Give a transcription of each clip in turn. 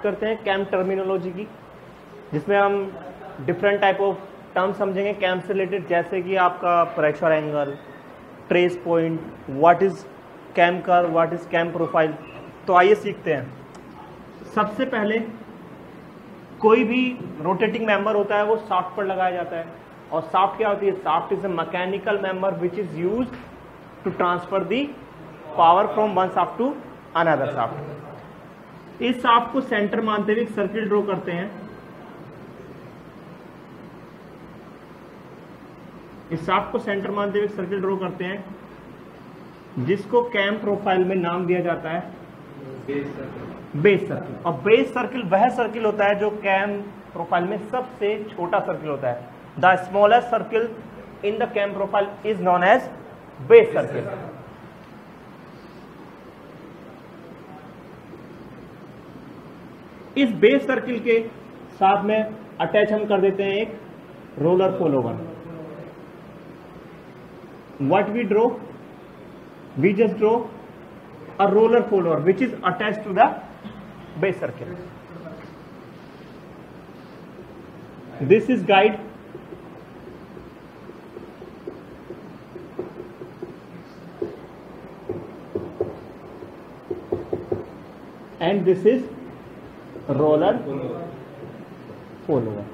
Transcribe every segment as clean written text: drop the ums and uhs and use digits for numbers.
करते हैं cam terminology की, जिसमें हम डिफरेंट टाइप ऑफ टर्म समझेंगे कैम से रिलेटेड, जैसे कि आपका pressure angle, trace point, what is cam curve, what is cam profile. तो आइए सीखते हैं। सबसे पहले कोई भी रोटेटिंग मेंबर होता है वो शाफ्ट पर लगाया जाता है, और शाफ्ट क्या होती है? Shaft is a mechanical member which is used to transfer the power from one shaft to another shaft. इस शाफ्ट को सेंटर मानते हुए एक सर्किल ड्रॉ करते हैं। इस शाफ्ट को सेंटर मानते हुए एक सर्किल ड्रॉ करते हैं, जिसको कैम प्रोफाइल में नाम दिया जाता है बेस सर्किल। और बेस सर्किल वह सर्किल होता है जो कैम प्रोफाइल में सबसे छोटा सर्किल होता है। The smallest circle in the cam profile is known as base circle. इस बेस सर्किल के साथ में अटैच हम कर देते हैं एक roller follower. What we draw? We just draw a roller follower which is attached to the base circle. This is guide, and this is roller follower.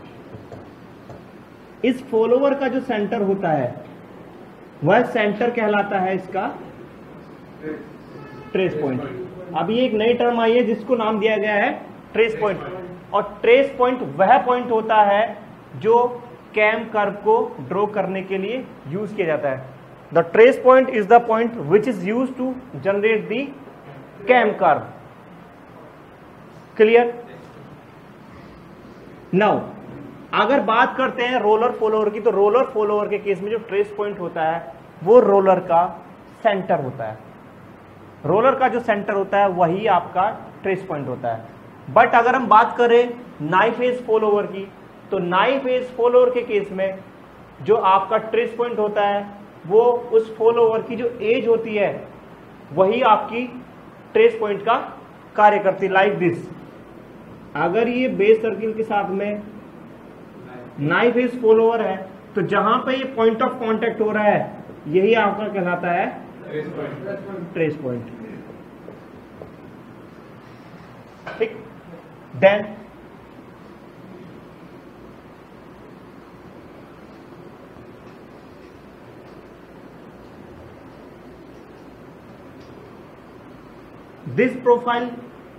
इस फॉलोवर का जो सेंटर होता है वह सेंटर कहलाता है इसका ट्रेस पॉइंट। अभी एक नई टर्म आई है जिसको नाम दिया गया है ट्रेस पॉइंट। और ट्रेस पॉइंट वह पॉइंट होता है जो कैम कर्व को ड्रॉ करने के लिए यूज किया जाता है। The trace point is the point which is use to generate the cam curve. Clear? Now अगर बात करते हैं रोलर फॉलोवर की, तो रोलर फॉलोवर के केस में जो ट्रेस पॉइंट होता है वो रोलर का सेंटर होता है। रोलर का जो सेंटर होता है वही आपका ट्रेस पॉइंट होता है। बट अगर हम बात करें नाई फेज फॉलोवर की, तो नाई फेज फॉलोवर के केस में जो आपका ट्रेस पॉइंट होता है वो उस फॉलोवर की जो एज होती है वही आपकी ट्रेस पॉइंट का कार्य करती, लाइक दिस। अगर ये बेस सर्किल के साथ में नाई फेज फॉलोवर है तो जहां पे ये पॉइंट ऑफ कांटेक्ट हो रहा है यही आपका कहलाता है ट्रेस पॉइंट। ठीक, then this profile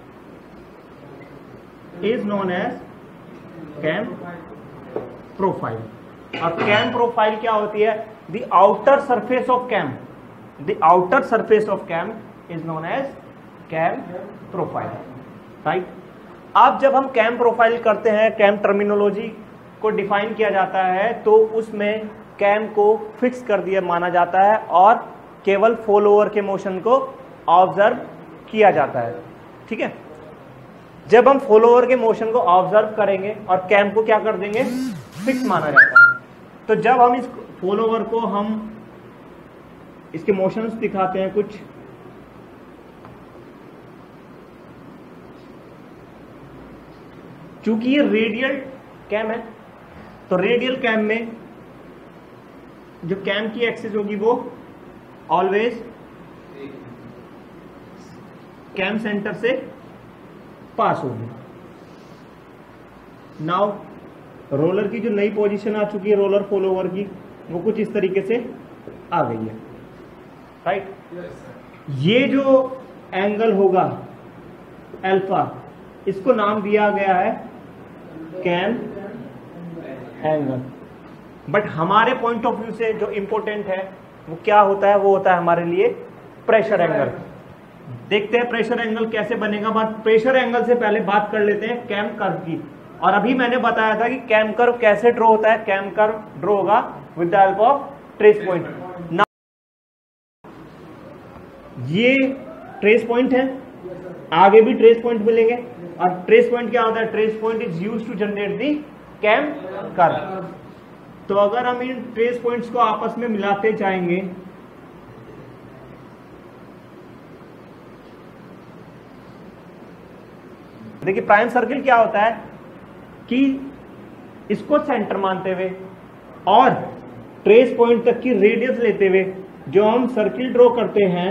is known as cam profile. और कैम प्रोफाइल क्या होती है? The outer surface of cam, the outer surface of cam is known as cam profile, right? अब जब हम कैम प्रोफाइल करते हैं, कैम टर्मिनोलॉजी को डिफाइन किया जाता है, तो उसमें कैम को फिक्स कर दिया माना जाता है और केवल फॉलोअर के मोशन को ऑब्जर्व किया जाता है। ठीक है, जब हम फॉलोअर के मोशन को ऑब्जर्व करेंगे और कैम को क्या कर देंगे? फिक्स माना जाता है। तो जब हम इस फॉलोअर को हम इसके मोशंस दिखाते हैं कुछ, चूंकि ये रेडियल कैम है तो रेडियल कैम में जो कैम की एक्सिस होगी वो ऑलवेज कैम सेंटर से पास होगी। नाउ रोलर की जो नई पोजीशन आ चुकी है रोलर फॉलोवर की, वो कुछ इस तरीके से आ गई है, राइट? ये जो एंगल होगा अल्फा, इसको नाम दिया गया है कैम एंगल। बट हमारे पॉइंट ऑफ व्यू से जो इंपॉर्टेंट है वो क्या होता है? वो होता है हमारे लिए प्रेशर एंगल। देखते हैं प्रेशर एंगल कैसे बनेगा। बात प्रेशर एंगल से पहले बात कर लेते हैं कैम कर्व की। और अभी मैंने बताया था कि कैम कर्व कैसे ड्रॉ होता है। कैम कर्व ड्रॉ होगा with the help of trace point. ये ट्रेस पॉइंट है, आगे भी ट्रेस पॉइंट मिलेंगे। और ट्रेस पॉइंट क्या होता है? Trace point is used to generate the cam curve. तो अगर हम इन ट्रेस पॉइंट्स को आपस में मिलाते जाएंगे देखिए प्राइम सर्किल क्या होता है कि इसको सेंटर मानते हुए और ट्रेस पॉइंट तक की रेडियस लेते हुए जो हम सर्किल ड्रॉ करते हैं,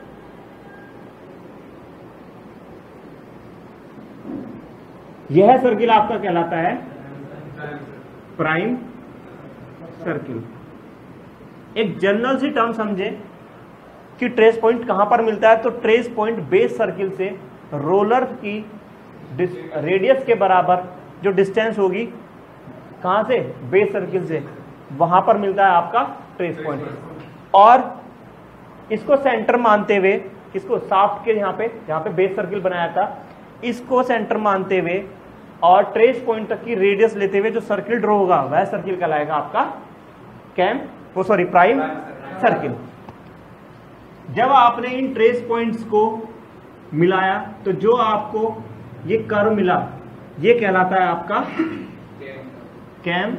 यह सर्किल आपका कहलाता है प्राइम सर्किल। एक जनरल सी टर्म समझे कि ट्रेस पॉइंट कहां पर मिलता है, तो ट्रेस पॉइंट बेस सर्किल से रोलर की रेडियस के बराबर जो डिस्टेंस होगी, कहां से, बेस सर्किल से, वहां पर मिलता है आपका ट्रेस पॉइंट। और इसको सेंटर मानते हुए, किसको, शाफ्ट के यहाँ पे बेस सर्किल बनाया था, इसको सेंटर मानते हुए और ट्रेस पॉइंट तक की रेडियस लेते हुए जो सर्किल ड्रॉ होगा वह सर्किल कहलाएगा आपका प्राइम सर्किल। जब आपने इन ट्रेस पॉइंट्स को मिलाया तो जो आपको ये कर्व मिला, ये कहलाता है आपका cam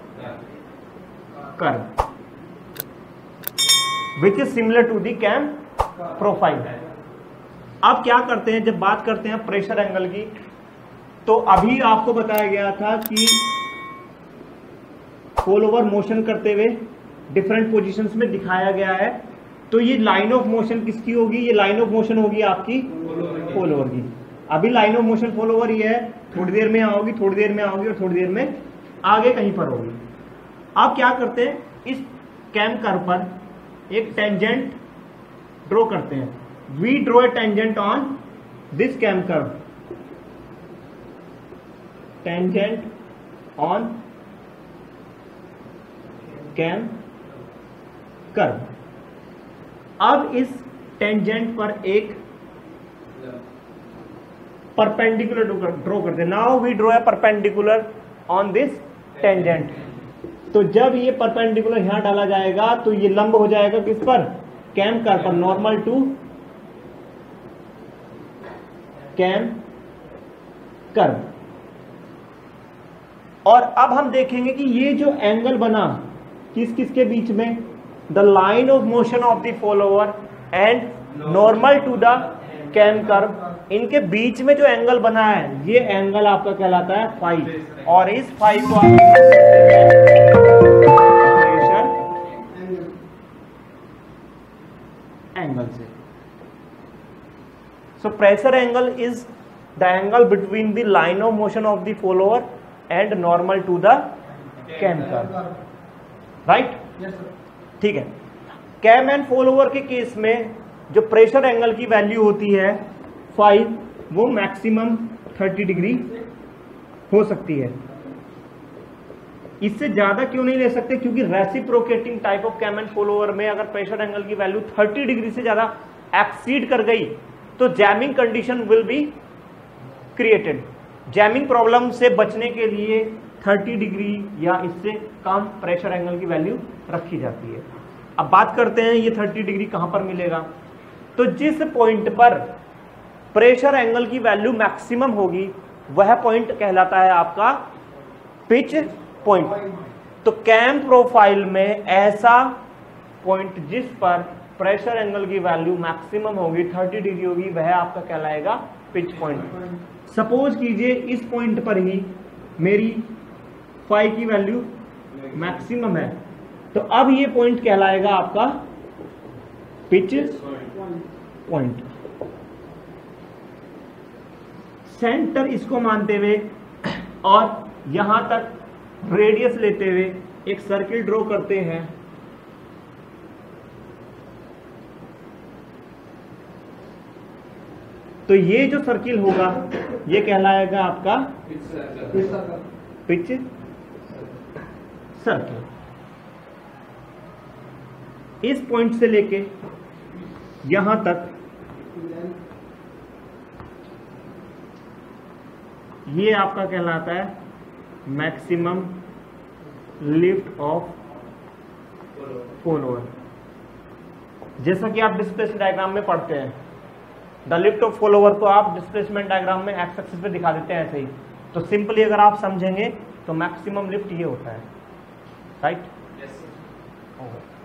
curve, which is similar to the cam profile. अब क्या करते हैं, जब बात करते हैं प्रेशर एंगल की, तो अभी आपको बताया गया था कि फॉल ओवर मोशन करते हुए डिफरेंट पोजीशंस में दिखाया गया है। तो ये लाइन ऑफ मोशन किसकी होगी, ये लाइन ऑफ मोशन होगी आपकी फॉल ओवर की। अभी line of motion follower ये है, थोड़ी देर में आओगी, थोड़ी देर में आओगी और थोड़ी देर में आगे कहीं पर होगी। आप क्या करते हैं, इस कैम कर्व पर एक टेंजेंट ड्रॉ करते हैं। We draw a tangent on this cam curve, tangent on cam curve. अब इस टेंजेंट पर एक परपेंडिकुलर ड्रॉ करते हैं। Now we draw a perpendicular on this tangent. तो जब ये परपेंडिकुलर यहां डाला जाएगा तो ये लंब हो जाएगा किस पर, कैम कर्व पर, नॉर्मल टू कैम कर्व। और अब हम देखेंगे कि ये जो एंगल बना किस किस के बीच में, the line of motion of the follower and normal to the cam curve, इनके बीच में जो एंगल बना है ये एंगल आपका कहलाता है फाई। और इस फाई को आप प्रेशर एंगल से, so pressure angle is the angle between the line of motion of the follower and normal to the cam curve, right. ठीक है, कैम एंड फॉलोअर के केस में जो प्रेशर एंगल की वैल्यू होती है 5, वो मैक्सिमम 30 डिग्री हो सकती है। इससे ज्यादा क्यों नहीं ले सकते, क्योंकि reciprocating type of cam and follower में अगर प्रेशर एंगल की वैल्यू 30 डिग्री से ज्यादा एक्सीड कर गई तो jamming condition will be created. Jamming problem से बचने के लिए 30 डिग्री या इससे कम प्रेशर एंगल की वैल्यू रखी जाती है। अब बात करते हैं ये 30 डिग्री कहां पर मिलेगा। तो जिस पॉइंट पर प्रेशर एंगल की वैल्यू मैक्सिमम होगी वह पॉइंट कहलाता है आपका पिच पॉइंट। तो कैम प्रोफाइल में ऐसा पॉइंट जिस पर प्रेशर एंगल की वैल्यू मैक्सिमम होगी, 30 डिग्री होगी, वह आपका कहलाएगा पिच पॉइंट। सपोज कीजिए इस पॉइंट पर ही मेरी फाई की वैल्यू मैक्सिमम है, तो अब ये पॉइंट कहलाएगा आपका पिच पॉइंट। सेंटर इसको मानते हुए और यहां तक रेडियस लेते हुए एक सर्किल ड्रॉ करते हैं। तो ये जो सर्किल होगा ये कहलाएगा आपका पिच सर्किल। इस पॉइंट से लेके यहां तक ये आपका कहलाता है मैक्सिमम लिफ्ट ऑफ फॉलोअर। जैसा कि आप डिस्प्लेसमेंट डायग्राम में पढ़ते हैं, द लिफ्ट ऑफ फॉलोअर को आप डिस्प्लेसमेंट डायग्राम में एक्स एक्सिस पे दिखा देते हैं ऐसे ही। तो सिंपली अगर आप समझेंगे तो मैक्सिमम लिफ्ट ये होता है, राइट।